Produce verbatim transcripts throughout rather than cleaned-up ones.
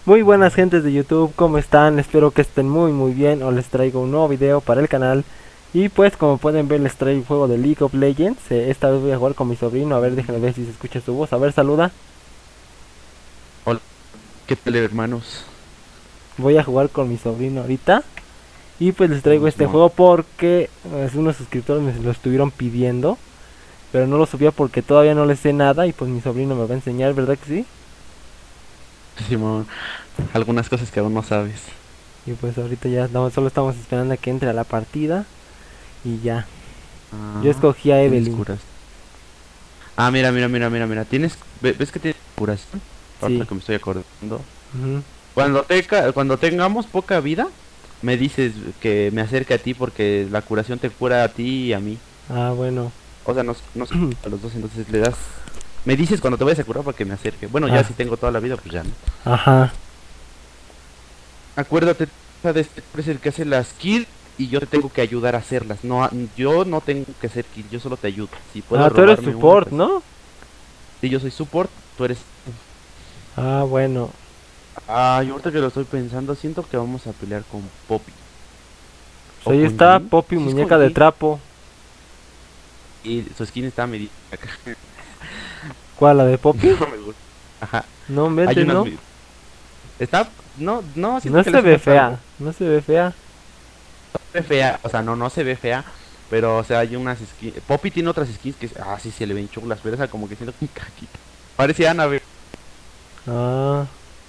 Muy buenas gentes de YouTube, ¿cómo están? Espero que estén muy muy bien. Os les traigo un nuevo video para el canal. Y pues como pueden ver les traigo un juego de League of Legends. eh, Esta vez voy a jugar con mi sobrino, a ver, déjenme ver si se escucha su voz. A ver, saluda. Hola, ¿qué tal, hermanos? Voy a jugar con mi sobrino ahorita. Y pues les traigo Vamos, este vamos. juego porque eh, unos suscriptores me lo estuvieron pidiendo. Pero no lo subía porque todavía no les sé nada. Y pues mi sobrino me va a enseñar, ¿verdad que sí? Simón, algunas cosas que aún no sabes. Y pues ahorita ya estamos- solo estamos esperando a que entre a la partida. Y ya. Ah, Yo escogí a tienes Evelyn. curas. Ah, mira, mira, mira, mira, mira. Tienes, ve- ¿ves que tienes curación? Ahorita Sí. que me estoy acordando. Ujú. Cuando te, cuando tengamos poca vida, me dices que me acerque a ti porque la curación te cura a ti y a mí. Ah, bueno. O sea, nos, nos a los dos, entonces le das. Me dices cuando te vayas a curar para que me acerque. Bueno, Ah. ya si tengo toda la vida, pues ya no. Ajá. Acuérdate de este es el que hace las kills y yo te tengo que ayudar a hacerlas. No, a- yo no tengo que hacer kill, yo solo te ayudo. Si puedo Ah, tú eres robarme una, support, pues, ¿no? sí, yo soy support, tú eres. Ah, bueno. Ay, ahorita que lo estoy pensando, siento que vamos a pelear con Poppy. Pues ¿O ahí con está Jhin? Poppy, Sí, es muñeca con de Jhin. trapo. Y su skin está medio acá. ¿Cuál, la de Poppy? No me gusta. Ajá. No, Hay mente, unas ¿no? vi- Está, no, no, siento No que se le ve falta algo. fea. No se ve fea. Se ve fea, o sea, no, no se ve fea, pero o sea, hay unas skins. Poppy tiene otras skins que, ah, sí, se le ven chulas, pero esa como que siento que caquita. Parece Annabelle. Ah,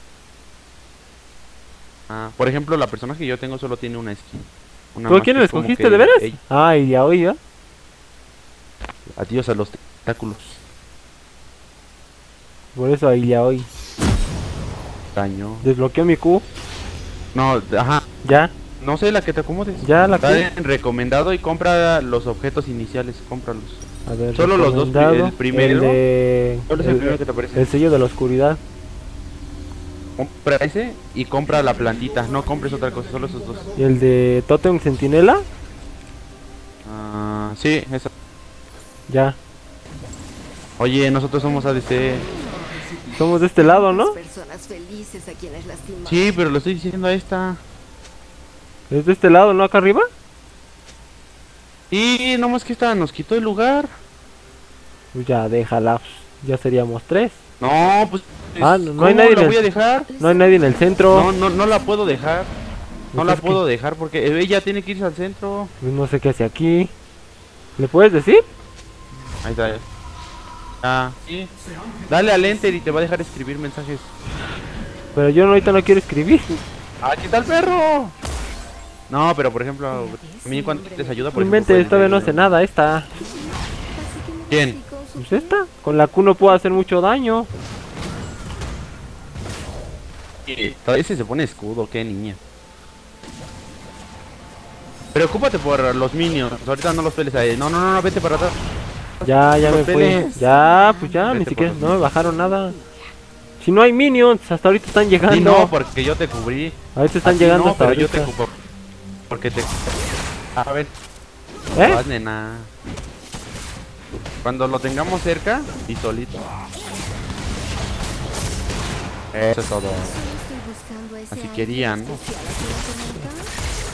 Ah, por ejemplo, la persona que yo tengo solo tiene una skin. Una ¿tú a más quién que le es como escogiste, que, de veras? ey, Ah, y ya oí, ¿ya? adiós a los tentáculos. Por eso ahí ya oí. Daño. Desbloqueó mi Q. No, ajá, Ya, no sé la que te acomodes. ya la Q. Está en recomendado y compra los objetos iniciales, cómpralos. A ver, Solo los dos, pri- recomendado, el primero. El de... ¿Cuál es el el- primero que te aparece? el sello de la oscuridad. Compra ese y compra la plantita, no compres otra cosa, solo esos dos. Y el de Totem Centinela. Ah, sí, eso. Ya. Oye, nosotros somos A D C. Somos de este lado, ¿no? Personas felices a quienes lastimamos. Sí, pero lo estoy diciendo a esta. Es de este lado, ¿no? Acá arriba. Y no más que esta nos quitó el lugar. Pues ya, déjala. Ya seríamos tres. No, pues. Ah, no- no ¿cómo hay nadie en la el- voy a dejar? No hay nadie en el centro. No, no, no la puedo dejar. No Pues la es que- puedo dejar porque ella tiene que irse al centro. Pues no sé qué hace aquí. ¿Le puedes decir? Ahí está. Ah, sí. Dale al enter y te va a dejar escribir mensajes. Pero yo no- ahorita no quiero escribir. ¡Ah, aquí está el perro! No, pero por ejemplo, a mí cuando les ayuda, por ejemplo. Realmente pueden todavía no leer- hace nada esta. ¿Quién? Pues esta. Con la Q no puedo hacer mucho daño. Ese se pone escudo, qué niña. Preocúpate por los minions, ahorita no los peles ahí. No, no, no, no, vete para atrás. Ya, ya No me los fui. peles. Ya, pues ya, Vete ni por siquiera. los No me bajaron nada. Si no hay minions, hasta ahorita están llegando. Y no, porque yo te cubrí. Ahorita están A ti llegando no, hasta pero yo ahorita. te cubro. Porque te. A ver, ¿Eh? vas, nena. Cuando lo tengamos cerca y solito. Eso es todo. Solo estoy buscando a ese Así alguien querían, ¿no? especial a quien conectar.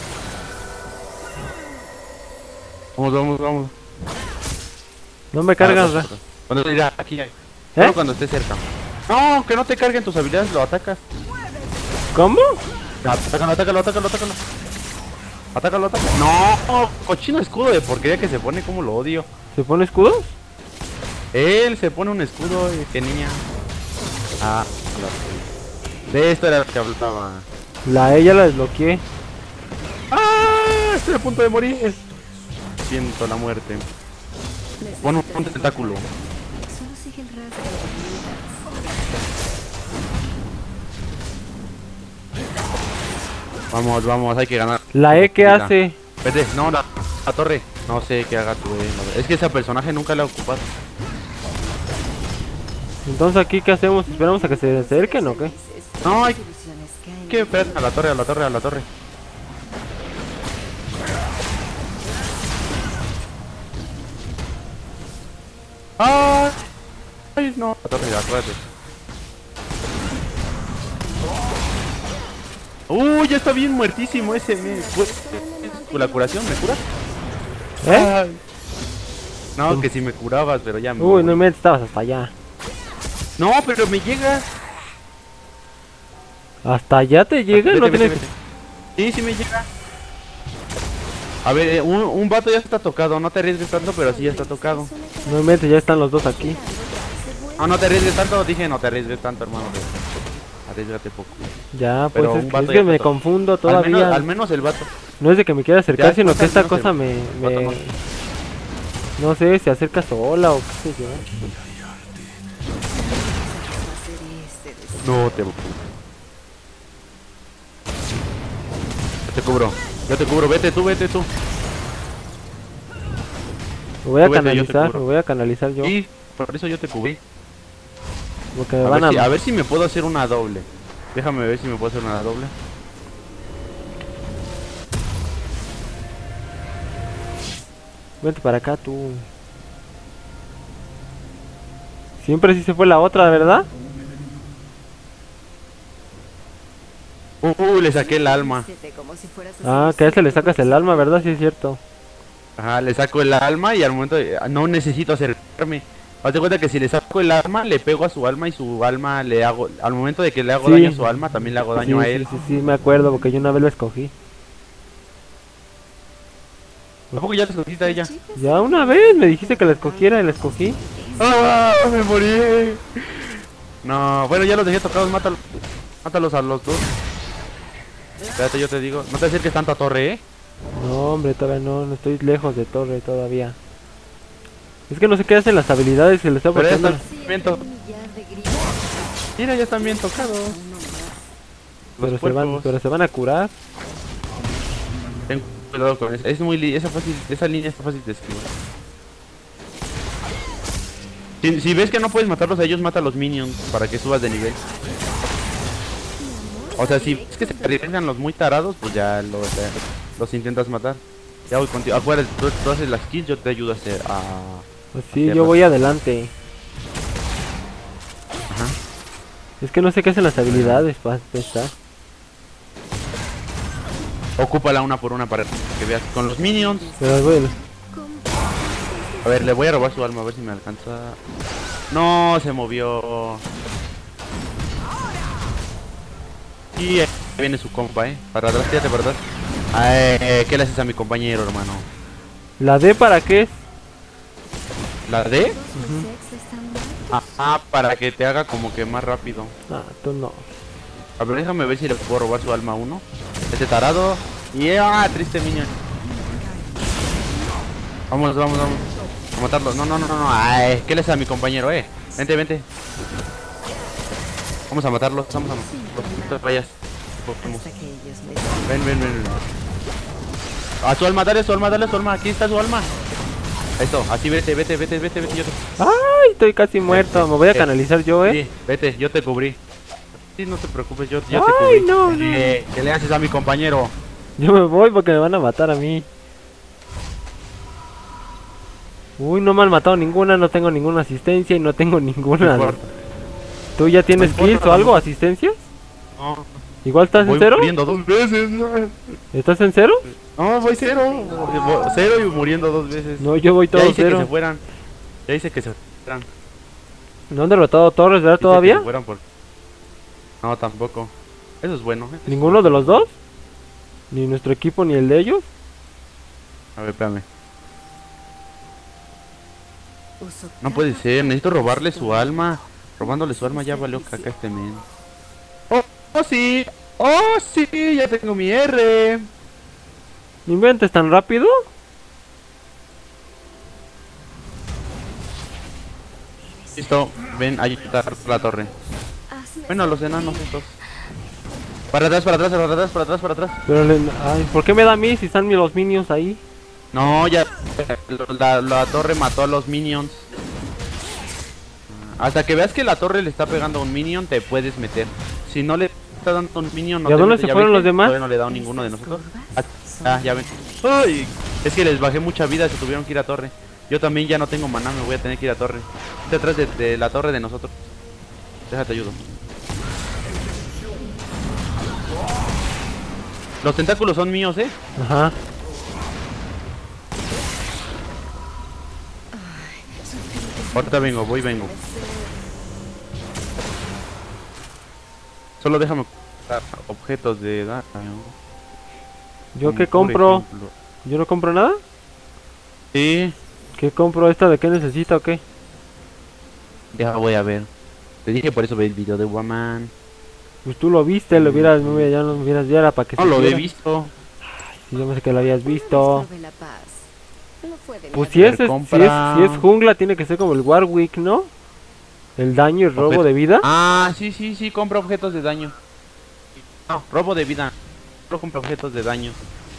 Vamos, vamos, vamos. No me cargas, Ah, Ra. Cuando mira, aquí hay. ¿Eh? Solo cuando esté cerca. No, que no te carguen tus habilidades, lo atacas. ¿Cómo? Atácalo, atácalo, atácalo, atácalo. Atácalo, atácalo. No, cochino escudo de porquería que se pone, como lo odio. ¿Se pone escudos? Él se pone un escudo, eh, que niña. Ah, la- de esto era lo que hablaba. La E ya la desbloqueé. Ah, estoy a punto de morir. Siento la muerte. Pon un, un tentáculo. Solo sigue el rastro de Vamos, vamos, hay que ganar. ¿La E qué Mira. hace? Vete, no, la, la torre. No sé qué haga tu E. no, Es que ese personaje nunca le ha ocupado. Entonces aquí ¿qué hacemos? ¿Esperamos a que se acerquen o qué? No, hay ilusiones caen. que esperar a la torre, a la torre, a la torre. ¡Ay! ¡Ay, no! La torre, acuérdate. Uy, ya está bien muertísimo ese. Me... ¿Con la curación? ¿Me curas? ¿Eh? Ay. No, que si me curabas, pero ya me... Uy, no me estabas hasta allá. No, pero me llega. ¿Hasta allá te llega? Vete, No vete, tienes... vete. Sí, sí me llega. A ver, eh, un, un vato ya está tocado. No te arriesgues tanto, pero sí ya está tocado. No inventes, ya están los dos aquí. No, no te arriesgues tanto. Dije, no te arriesgues tanto, hermano. Arriesgate poco. Ya, pues Pero es un que, vato es ya que está me tocado. confundo Al todavía. menos, al menos el vato. No es de que me quiera acercar, Ya, sino pues, que al esta menos cosa el me... vato me... no. No sé, se acerca sola o qué sé yo. No te... Yo te cubro. Yo te cubro. Vete tú, vete tú. Me voy a Tú vete, yo te canalizar, cubro. me voy a canalizar yo. Y por eso yo te cubrí. Porque me A van ver, a... si, a ver si me puedo hacer una doble. Déjame ver si me puedo hacer una doble. Vente para acá tú. Siempre sí se fue la otra, ¿verdad? Uh, uh, le saqué el alma. Ah, que a ese le sacas el alma, ¿verdad? Sí es cierto. Ajá, le saco el alma y al momento de... no necesito acercarme. Hazte cuenta que si le saco el alma, le pego a su alma y su alma le hago... Al momento de que le hago Sí. daño a su alma, también le hago daño Sí, a él. sí, sí, sí, me acuerdo porque yo una vez lo escogí. ¿A poco ya te escogiste a ella? Ya una vez me dijiste que la escogiera y la escogí. ¡Ah! ¡Me morí! No, bueno, ya los dejé tocados, mátalos. Mátalos a los dos. Espérate, yo te digo. No te acerques tanto a torre, ¿eh? No, hombre, todavía no, no estoy lejos de torre todavía. Es que no sé qué hacen las habilidades, se les está Pero ya bloqueando. están bien to- Mira, ya están bien tocados. Pero Los se van, cuerpos. pero se van a curar. Ten cuidado con eso. Es muy li esa fácil, esa línea está fácil de esquivar. Si, si ves que no puedes matarlos a ellos, mata a los minions para que subas de nivel. O sea, si es que se arriesgan los muy tarados, pues ya los, eh, los intentas matar. Ya voy contigo. Acuérdate, tú, tú haces las kills, yo te ayudo a hacer a... Pues sí, hacerlas. yo voy adelante. Ajá. Es que no sé qué hacen las habilidades para empezar. Ocúpala una por una para que veas. Con los minions. Pero bueno, A ver, le voy a robar su alma a ver si me alcanza. No, se movió. Y ahí viene su compa, eh. Para atrás, tírate para atrás. Ay, ¿qué le haces a mi compañero, hermano? ¿la D para qué es? ¿La D? Ah, para que te haga como que más rápido. Ah, tú no. A ver, déjame ver si le puedo robar su alma a uno. Este tarado. Y ah, triste niño. Vamos, vamos, vamos. A matarlo. No, no, no, no, no. Ay, ¿qué le haces a mi compañero, eh? Vente, vente. Vamos a matarlo. Vamos a matarlo. No te vayas. Vamos. Ven, ven, ven. A su alma, dale su alma, dale su alma. Aquí está su alma. Eso, así vete, vete, vete, vete, vete. Yo te... Ay, estoy casi muerto. Me voy a canalizar yo, eh. Sí, vete, yo te cubrí. Sí, no te preocupes, yo, yo te Ay, cubrí. no, no. Eh, ¿qué le haces a mi compañero? Yo me voy porque me van a matar a mí. Uy, no me han matado ninguna, no tengo ninguna asistencia y no tengo No ninguna. importa. ¿Tú ya tienes No importa, kills o algo? no. ¿Asistencias? No, ¿Igual estás en voy cero? muriendo dos veces. ¿Estás en cero? No, voy cero. Voy cero y muriendo dos veces. No, yo voy ya todo hice que se cero. fueran. Ya dice que se fueran. ¿No han derrotado torres, verdad, Dice que todavía? se fueran por... No, tampoco. Eso es bueno. ¿eh? ¿Ninguno de los dos? ¿Ni nuestro equipo ni el de ellos? A ver, espérame. No puede ser, necesito robarle su alma. Robándole su alma ya valió caca este men. Oh, oh sí, oh sí, ya tengo mi R. ¿No inventes tan rápido? Listo, ven, ahí está la torre. Bueno, los enanos estos. Para atrás, para atrás, para atrás, para atrás, para atrás. Pero le... Ay, ¿por qué me da a mí si están los minions ahí? No, ya la, la torre mató a los minions. Hasta que veas que la torre le está pegando a un minion, te puedes meter. Si no le está dando un minion, no ¿Y a te dónde metes, se ¿ya fueron viste? los demás? Todavía no le he dado ninguno de nosotros. Ah, ah, ya ven. Ay, es que les bajé mucha vida, se tuvieron que ir a torre. Yo también ya no tengo maná, me voy a tener que ir a torre. Detrás de, de la torre de nosotros. Déjate ayudo. Los tentáculos son míos, ¿eh? Ajá. Ahorita vengo, voy, vengo. Solo déjame comprar objetos de daño. ¿Yo Como qué por compro? ejemplo- ¿Yo no compro nada? Sí, ¿Qué compro? ¿Esta de qué necesita o qué? ya voy a ver. Te dije por eso ve el video de Woman. Pues tú lo viste, lo hubieras, no, hubiera- ya no lo hubieras viera para que No lo he supiera. visto. Si yo me sé que lo habías visto. Maestro de la paz. No fue de mi Pues si es, agrado. es- si es, si es jungla tiene que ser como el Warwick, ¿no? El daño y robo Objeto. de vida. Ah, sí, sí, sí, compra objetos de daño. No, robo de vida. Solo compra objetos de daño.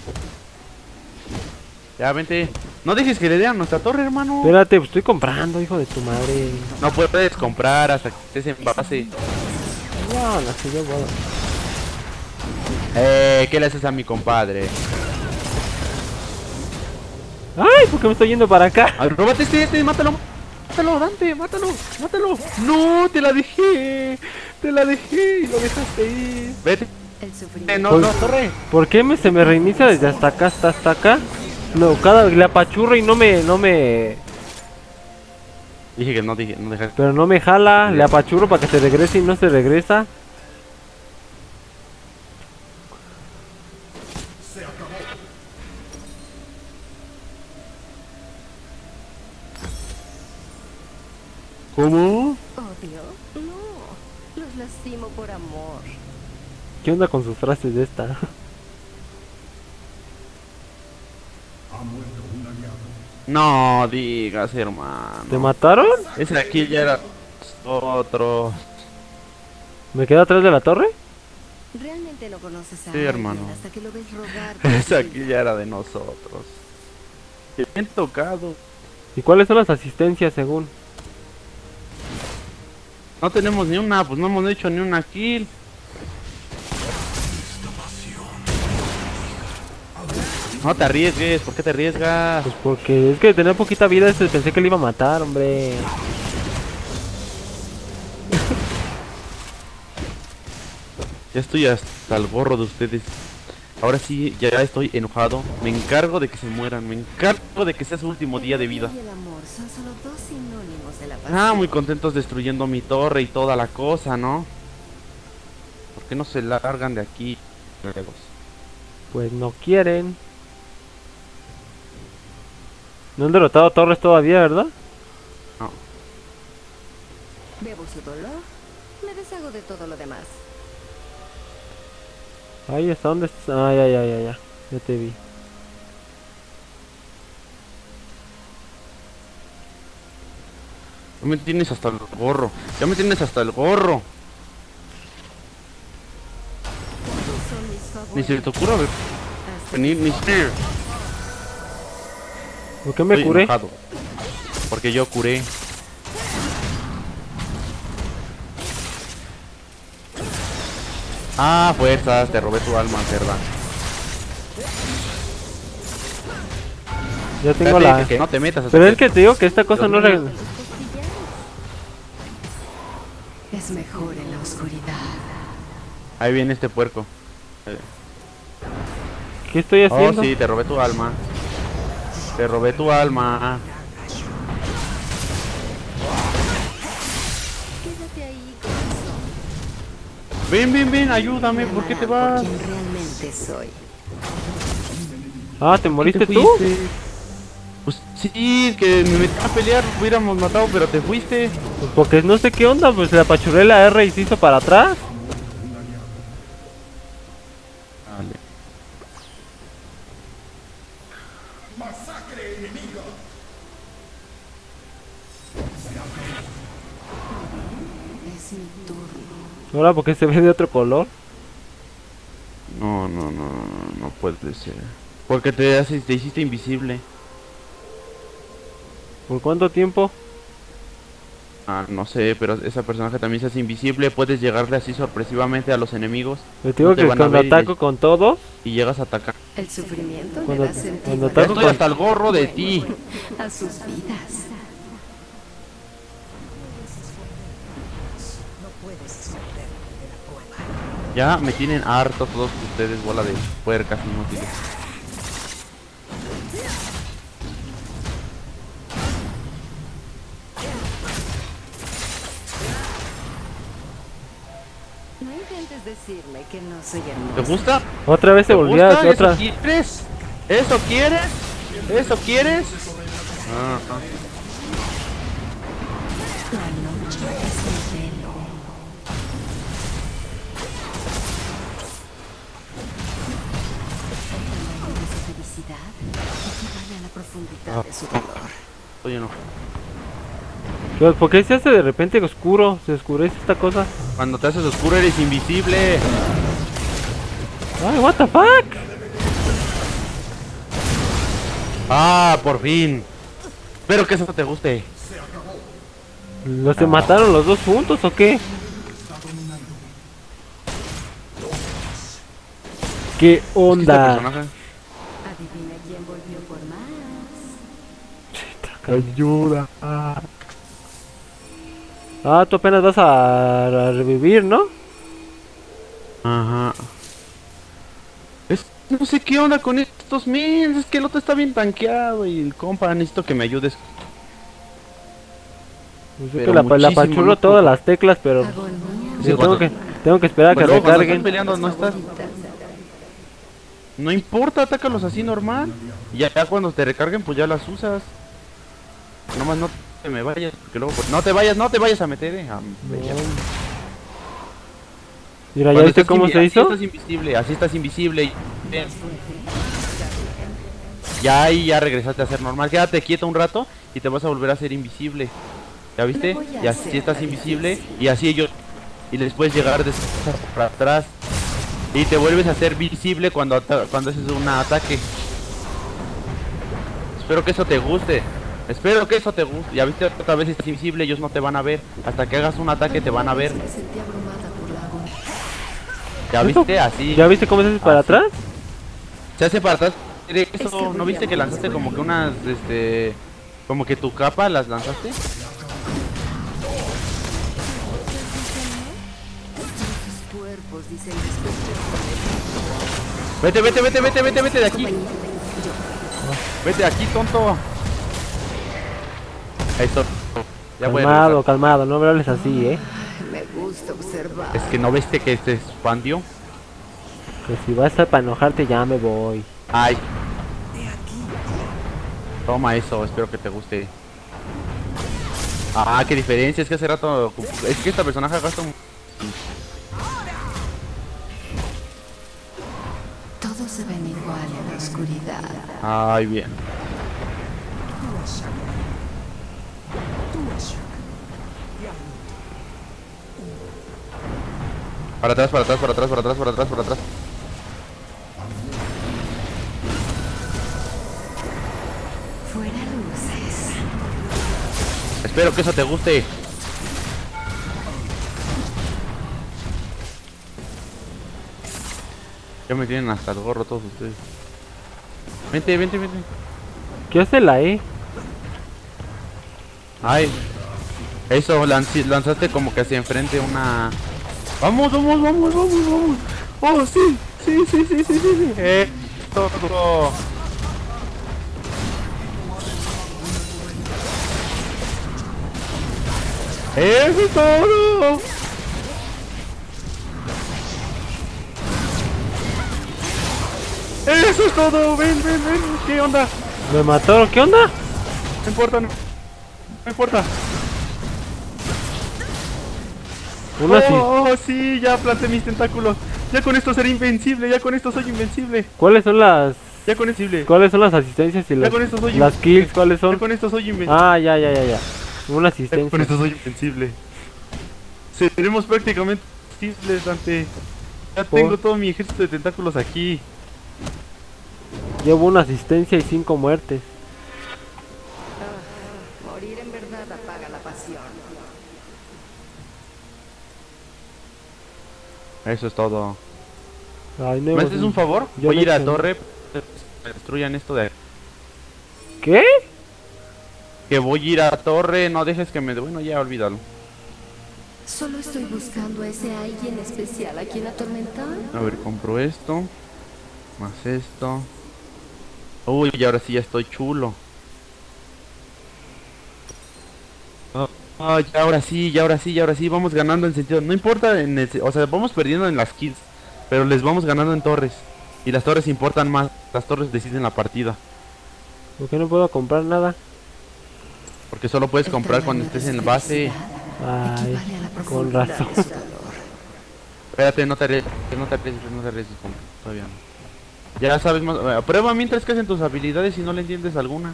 Ya, vente. No dejes que le den a nuestra torre, hermano. Espérate, pues estoy comprando, hijo de tu madre. No puedes comprar hasta que estés en base. No, no sé, yo puedo. Eh, ¿qué le haces a mi compadre? Ay, ¿por qué me estoy yendo para acá? Ah, róbate este, este, mátalo. Mátalo, Dante, mátalo, mátalo. No, te la dejé. Te la dejé y lo dejaste ir. Vete. El Eh, sufrimiento. no, no, torre. ¿Por qué me, se me reinicia desde hasta acá hasta hasta acá? No, cada le apachurro y no me, no me, Dije que no, dije, no dejaste. pero no me jala, le apachurro para que se regrese y no se regresa. ¿Cómo? Odio. No. Los lastimo por amor. ¿Qué onda con sus frases de esta? No digas, hermano. ¿Te mataron? Ese de aquí ya era otro. ¿Me quedo atrás de la torre? Realmente no conoces a Sí, alguien hermano. hasta que lo ves rogar por Ese tu aquí vida. ya era de nosotros. Qué bien tocado. ¿Y cuáles son las asistencias según? No tenemos ni una, pues no hemos hecho ni una kill. No te arriesgues, ¿por qué te arriesgas? Pues porque es que tenía poquita vida, este, pensé que le iba a matar, hombre. Ya estoy hasta el gorro de ustedes. Ahora sí, ya estoy enojado. Me encargo de que se mueran. Me encargo de que sea su último día de vida. Y el amor son solo dos sinónimos de la paz. Ah, muy contentos destruyendo mi torre y toda la cosa, ¿no? ¿Por qué no se largan de aquí? Pues no quieren. No han derrotado a Torres todavía, ¿verdad? No. Bebo su dolor, me deshago de todo lo demás. Ahí está, ¿dónde estás? Ah, ya, ya, ya, ya. Ya te vi. Ya me tienes hasta el gorro. Ya me tienes hasta el gorro. Todos son mis Ni se favoritos. te ocurra ver- Hasta venir, ni se... ¿Por qué me Estoy curé? enojado. Porque yo curé. Ah, fuerzas, te robé tu alma, cerda. Ya tengo Espérate, la... que, que no te metas hasta Pero que- es que te digo que esta cosa no... re- los costillanos. Es mejor en la oscuridad. Ahí viene este puerco. ¿Qué estoy Oh, haciendo? sí, te robé tu alma. Te robé tu alma. Quédate ahí, corazón. Ven, ven, ven, ayúdame, ¿por qué te Amarán vas? por quien realmente soy. Ah, ¿te moriste ¿Te tú? fuiste? Pues sí, que me metí a pelear, hubiéramos matado, pero te fuiste. Pues porque no sé qué onda, pues le apachurré la R y se hizo para atrás. Vale. Es mi turno. Ahora, porque se ve de otro color. No, no, no, no, no puede ser. Porque te haces, te hiciste invisible. ¿Por cuánto tiempo? Ah, no sé, pero ese personaje también se hace invisible. Puedes llegarle así sorpresivamente a los enemigos Me digo No te que van a cuando ver y ataco les- con todos, y llegas a atacar. El sufrimiento Cuando- le da sentido cuando a Ya ataco la- estoy con- hasta el gorro de ti. a sus vidas. Ya me tienen harto todos ustedes, bola de puercas inútiles. No intentes decirme que no soy hermosa. ¿Te gusta? Otra vez se ¿Te volvió a gusta? otra. ¿Eso quieres? ¿Eso quieres? ¿Eso quieres? Ah, ah. La noche es mi velo. El tamaño de su felicidad equivale a la profundidad de su dolor. Oye, no. Pero, ¿por qué se hace de repente oscuro? Se oscurece esta cosa. Cuando te haces oscuro eres invisible. Ay, what the fuck. Ah, por fin. Espero que eso te guste. ¿Los se mataron los dos juntos o qué? ¿Qué onda? ¿Es que este personaje? Adivina quién volvió por más. Ayuda. Ah, ah, tú apenas vas a, a revivir, ¿no? Ajá. Es, no sé qué onda con estos mins. Es que el otro está bien tanqueado. Y el compa, necesito que me ayudes. Yo Pero que la, la muchísimo, pachurro ¿no? todas las teclas, pero Agonía. yo cuando- tengo que tengo que esperar a que Pues luego, cuando estás recarguen. peleando no estás. No importa, atácalos así normal. Y ya, ya cuando te recarguen, pues ya las usas. Nomás no te me vayas, porque luego pues, no te vayas, no te vayas a meter, eh. a- Mira, Cuando ¿ya viste estás cómo invi- se así hizo? estás invisible, así estás invisible. y- Ya ahí ya regresaste a ser normal. Quédate quieto un rato y te vas a volver a ser invisible. ¿Ya viste? Y así estás invisible y así ellos. Y les puedes llegar de para atrás. Y te vuelves a ser visible cuando, ata- cuando haces un ataque. Espero que eso te guste. Espero que eso te guste. Ya viste, otra vez estás invisible, ellos no te van a ver. Hasta que hagas un ataque te van a ver. Me sentí abrumada por la agonía. ¿Ya viste? Así. ¿Ya viste cómo se hace para Así. atrás? Se hace para atrás. Eso, Es que ¿no viste que lanzaste como que unas, este, como que tu capa las lanzaste? Sus cuerpos dicen Vete, vete, vete, vete, vete, vete de aquí. Vete de aquí, tonto. Eso. Ya voy a Calmado, regresar. calmado, no me hables así, eh. Me gusta observar. Es que no viste que se expandió. Que si vas a para enojarte ya me voy. Ay. Toma eso, espero que te guste. Ah, qué diferencia, es que hace rato. Es que esta personaje gasta un. Todos se ven igual en la oscuridad. Ay, bien. Para atrás, para atrás, para atrás, para atrás, para atrás, para atrás. Fuera luces. Espero que eso te guste. Ya me tienen hasta el gorro todos ustedes. Vente, vente, vente. ¿Qué hace la E? Ay. Eso, lanci- lanzaste como que hacia enfrente una... Vamos, vamos, vamos, vamos, vamos. Oh, sí, sí, sí, sí, sí, sí, sí. Eh, todo. Eso es todo. Eso es todo. Ven, ven, ven. ¿Qué onda? ¿Me mataron? ¿Qué onda? No importa, no, no importa. Una sí. Oh, oh, sí, ya planté mis tentáculos. Ya con esto seré invencible, ya con esto soy invencible. ¿Cuáles son las Ya con esto, cuáles son las asistencias y ya las, con esto soy las kills? ¿Cuáles Ya son? con esto soy invencible. Ah, ya, ya, ya, ya. Una Ya con asistencia. esto soy invencible. Seremos prácticamente invencibles, Dante. Ya Por- tengo todo mi ejército de tentáculos aquí. Llevo una asistencia y cinco muertes. Morir en verdad apaga la pasión. Eso es todo. Ay, no ¿Me hemos- haces un favor? Yo Voy a no ir a hice- torre. Que destruyan esto de... ¿Qué? Que voy a ir a torre, no dejes que me... Bueno, ya olvídalo. Solo estoy buscando a ese alguien especial a quien atormentar. A ver, compro esto. Más esto. Uy, y ahora sí ya estoy chulo. Ah, ah, ya ahora sí, ya ahora sí, ya ahora sí. Vamos ganando en sentido. No importa, en el, o sea, vamos perdiendo en las kills. Pero les vamos ganando en torres. Y las torres importan más. Las torres deciden la partida. ¿Por qué no puedo comprar nada? Porque solo puedes comprar cuando estés en base. Ay, con razón. Espérate, no te arriesgues, no te arriesgues, no te arriesgues, compa, todavía no. Ya sabes más, eh, prueba mientras que hacen tus habilidades si no le entiendes alguna.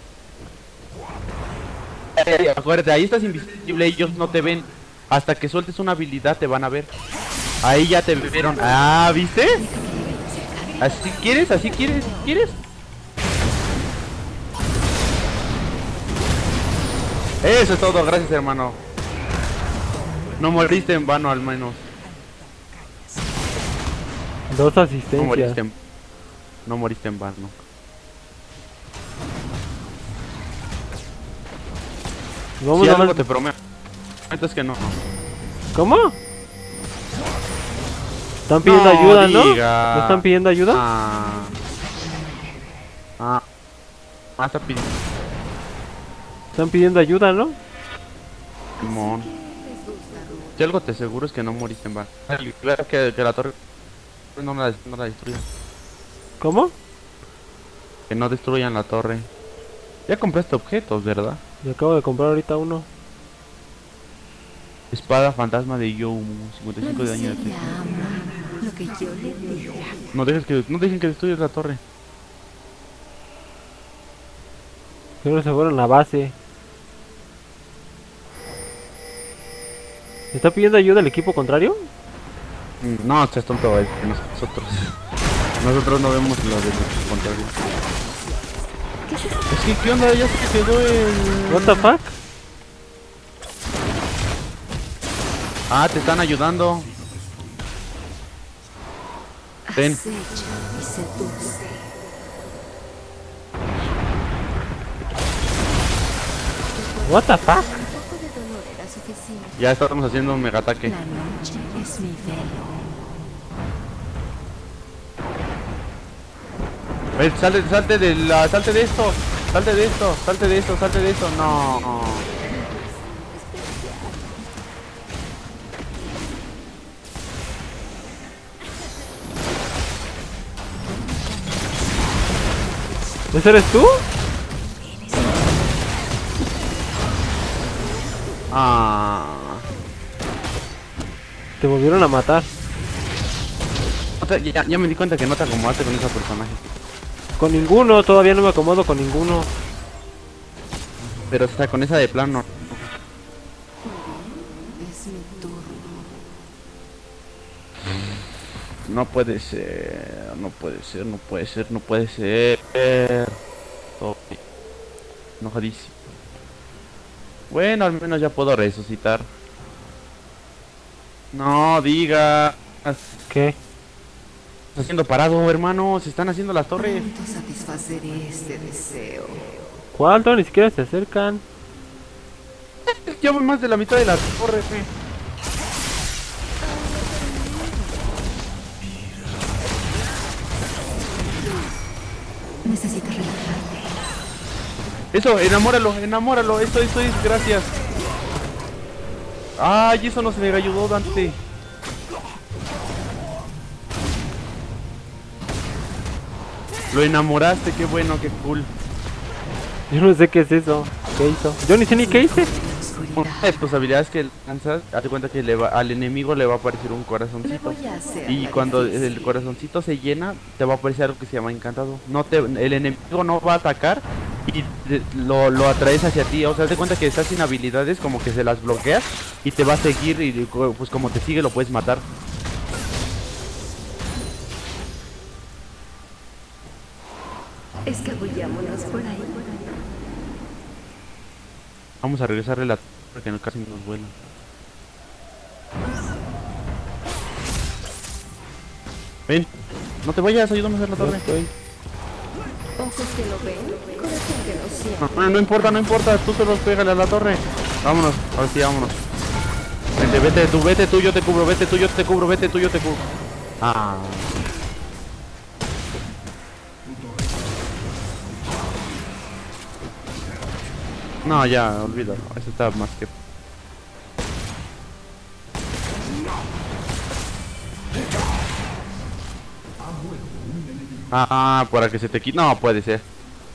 Eh, eh, acuérdate, ahí estás invisible, ellos no te ven. Hasta que sueltes una habilidad te van a ver. Ahí ya te vieron. Ah, ¿viste? ¿Así quieres? ¿Así quieres? ¿Quieres? Eso es todo, gracias hermano. No moriste en vano al menos. Dos No asistencias. moriste en, no moriste en vano. Vamos Si a algo ver- te prometo es que no. ¿Cómo? Están pidiendo No ayuda, ¿no? diga. ¿No están pidiendo ayuda? Ah. Ah. Ah, está pidiendo. Están pidiendo ayuda, ¿no? Simón. Si algo te aseguro es que no moriste en vano. Ay, claro que, que la torre no la, no la destruyan. ¿Cómo? Que no destruyan la torre. Ya compraste objetos, ¿verdad? Me acabo de comprar ahorita uno. Espada fantasma de Yomu, cincuenta y La cinco de daño de miseria ataque. ama lo que yo le diga. No dejes que, no dejen que destruyas la torre. Creo que se fueron a base. ¿Está pidiendo ayuda el equipo contrario? Mm, No, estás tonto, es que nosotros. Nosotros no vemos lo de los contrarios. ¿Qué es eso? Es que, ¿qué onda? Ya se quedó el... What the fuck? Ah, te están ayudando. Ven. Acecha y seduce. What the fuck? Un poco de dolor era suficiente. Ya estamos haciendo un mega ataque. La noche es mi velo. Ven, salte, salte de la, salte de esto, salte de esto, salte de esto, salte de esto. No. ¿Ese eres tú? Ah. Te volvieron a matar. O sea, ya, ya me di cuenta que no te acomodaste con ese personaje. Con ninguno, todavía no me acomodo con ninguno. Pero o sea, con esa de plano. Es mi turno. No puede ser, no puede ser, no puede ser, no puede ser. Todo bien. Enojadísimo. Bueno, al menos ya puedo resucitar. No diga. ¿Qué? Estás haciendo parado, hermano. Se están haciendo las torres. Pronto satisfaceré este deseo. ¿Cuál? Todavía ni siquiera se acercan. Ya voy más de la mitad de las torres, eh. Necesitas relajarte. Eso, enamóralo, enamóralo. Esto, esto es, gracias. Ay, eso nos me ayudó, Dante. Lo enamoraste, qué bueno, qué cool. Yo no sé qué es eso. ¿Qué hizo? Yo ni sé ni qué hice. Una de tus habilidades que lanzas, hazte cuenta que le va, al enemigo le va a aparecer un Me corazoncito. voy a hacer Y la cuando difícil. el corazoncito se llena, te va a aparecer algo que se llama encantado. No te, el enemigo no va a atacar y te- lo, lo atraes hacia ti. O sea, hazte cuenta que estás sin habilidades, como que se las bloqueas y te va a seguir y pues como te sigue lo puedes matar. Escabullámonos por ahí. Vamos a regresarle la porque no casi nos vuelan. Ven, no te vayas, ayúdame a hacer la torre. Ojos que lo ven, corazón que lo siente. No, no, no importa, no importa, tú solo pégale a la torre. Vámonos, ahora sí, vámonos. Ven. Vete, vete tú, vete tú, yo te cubro, vete tú, yo te cubro, vete tú, yo te cubro. Ah. No, ya, olvídalo. Eso está más que... Ah, para que se te quite. No, puede ser.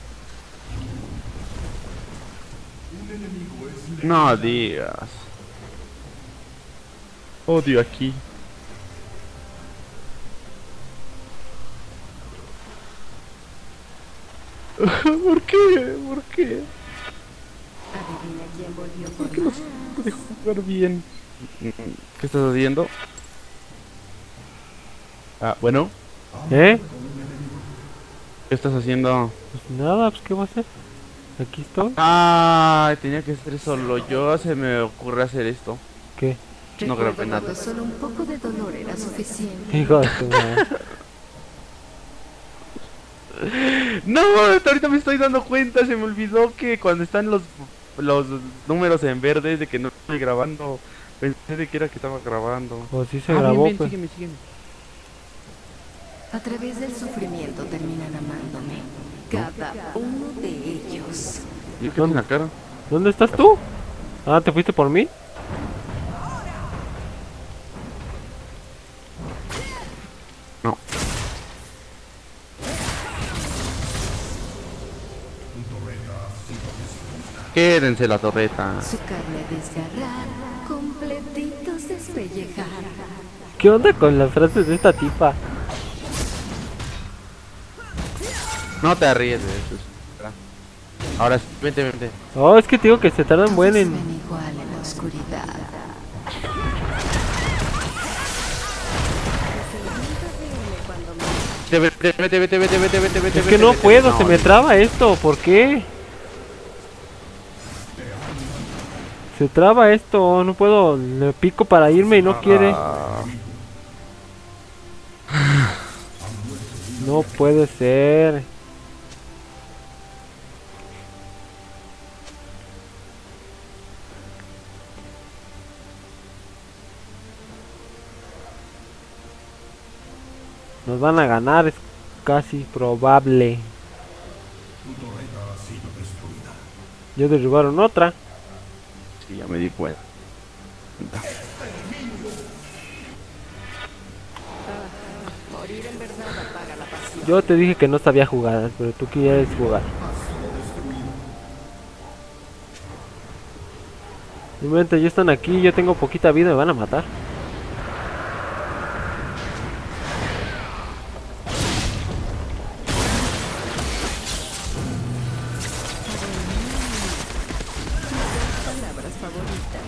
No digas. Odio aquí. ¿Por qué? ¿Por qué? Adivina quién volvió ¿Por por qué no más. se puede jugar bien? ¿Qué estás haciendo? Ah, bueno. ¿Eh? ¿Qué estás haciendo? Pues nada, pues ¿qué voy a hacer? Aquí estoy. Ah, tenía que ser solo yo. Se me ocurre hacer esto. ¿Qué? No Recuerdo grabé nada. cuando solo un poco de dolor era suficiente. Hijo de tu madre. No, hasta ahorita me estoy dando cuenta. Se me olvidó que cuando están los los números en verde de que no estoy grabando. Pensé de que era que estaba grabando. Pues sí se Ah, grabó, bien, bien, pues. sígueme, sígueme. A través del sufrimiento terminan amándome. Cada uno de ellos. ¿Y qué en la cara? ¿Dónde estás tú? Ah, ¿te fuiste por mí? No. Quédense la torreta. Su carne desgarrar, completitos despellejar. ¿Qué onda con las frases de esta tipa? No te ríes de eso. Espera. Ahora sí, vente, vente. Oh, es que te digo que se tardan buen Todos en... ven igual en la oscuridad. Vete, vete, vete, vete, vete, vete, vete, vete. Es que no puedo, se me traba esto, ¿por qué? Se traba esto, no puedo, le pico para irme y no quiere. No puede ser. Nos van a ganar, es casi probable. Ya derribaron otra. Sí, ya me di cuenta. Morir en verdad apaga la pasión. Yo te dije que no sabía jugar, pero tú quieres jugar. Simplemente ya están aquí, yo tengo poquita vida, me van a matar. Palabras favoritas.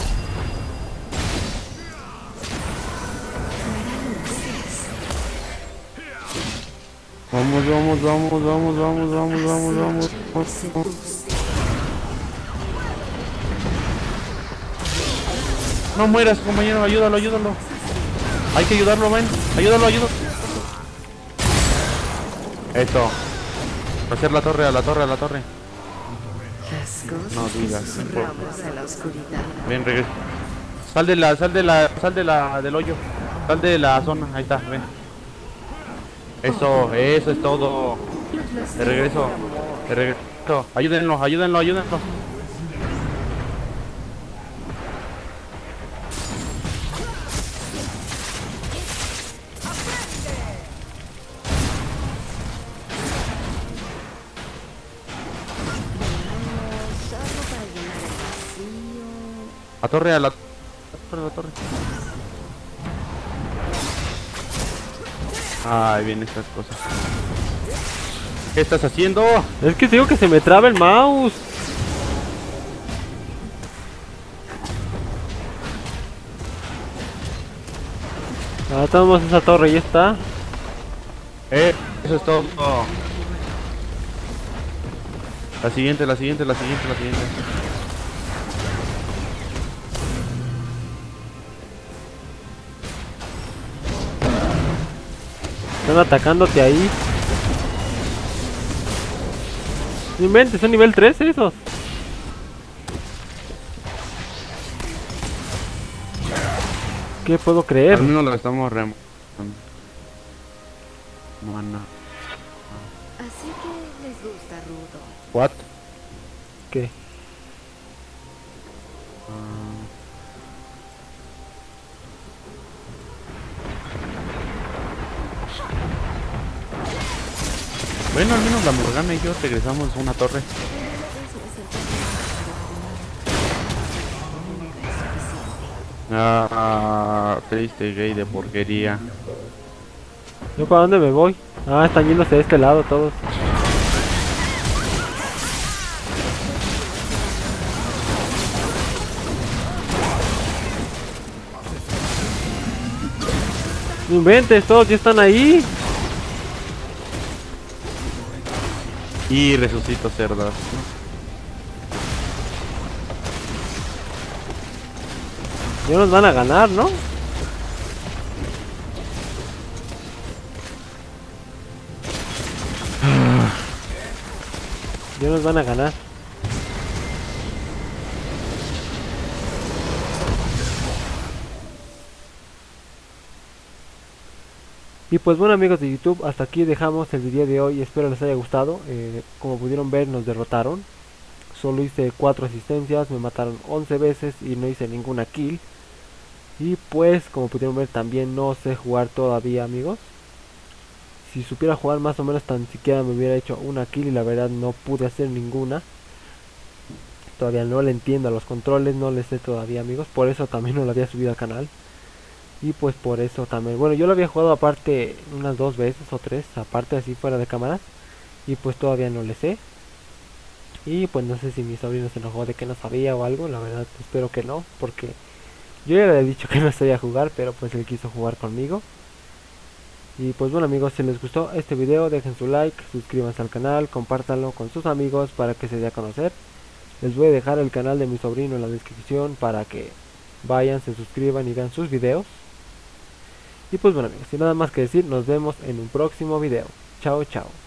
Vamos, vamos, vamos, vamos, vamos, vamos, vamos, vamos. Seduce. No mueras, compañero, ayúdalo, ayúdalo. Hay que ayudarlo, ven. Ayúdalo, ayúdalo. Esto. Hacer la torre, a la torre, a la torre. Las cosas No digas. que susurramos a la oscuridad. Ven, regresa. Sal de la, sal de la, sal de la, del hoyo. Sal de la zona, ahí está, ven. Eso, eso es todo. De regreso, de regreso. Ayúdenlo, ayúdenlo, ayúdenlo. Algo para llenar el vacío. La torre, a la torre, la torre. Ay, bien estas cosas. ¿Qué estás haciendo? Es que te digo que se me traba el mouse. Ahora tomamos esa torre y ya está. Eh, eso es todo. La siguiente, la siguiente, la siguiente, la siguiente. Están atacándote ahí. No inventes, son nivel trece esos. ¿Qué puedo creer? Al menos lo estamos rem... Mana. Así que les gusta rudo. What? ¿Qué? Ah. Bueno, al menos la Morgana y yo regresamos a una torre. Ah, triste gay de porquería. ¿Yo para dónde me voy? Ah, están yéndose de este lado todos. No inventes, todos ya están ahí. Y resucito cerdas. Ya nos van a ganar, ¿no? Ya nos van a ganar. Y pues bueno, amigos de YouTube, hasta aquí dejamos el video de hoy. Espero les haya gustado. Eh, como pudieron ver, nos derrotaron. Solo hice cuatro asistencias, me mataron once veces y no hice ninguna kill. Y pues como pudieron ver, también no sé jugar todavía, amigos. Si supiera jugar más o menos, tan siquiera me hubiera hecho una kill y la verdad no pude hacer ninguna. Todavía no le entiendo a los controles, no les sé todavía, amigos. Por eso también no lo había subido al canal. Y pues por eso también, bueno, yo lo había jugado aparte unas dos veces o tres, aparte así fuera de cámaras. Y pues todavía no le sé. Y pues no sé si mi sobrino se enojó de que no sabía o algo, la verdad espero que no, porque yo ya le he dicho que no sabía jugar, pero pues él quiso jugar conmigo. Y pues bueno, amigos, si les gustó este video, dejen su like, suscríbanse al canal, compártanlo con sus amigos para que se dé a conocer. Les voy a dejar el canal de mi sobrino en la descripción para que vayan, se suscriban y vean sus videos. Y pues bueno, amigos, sin nada más que decir, nos vemos en un próximo video. Chao, chao.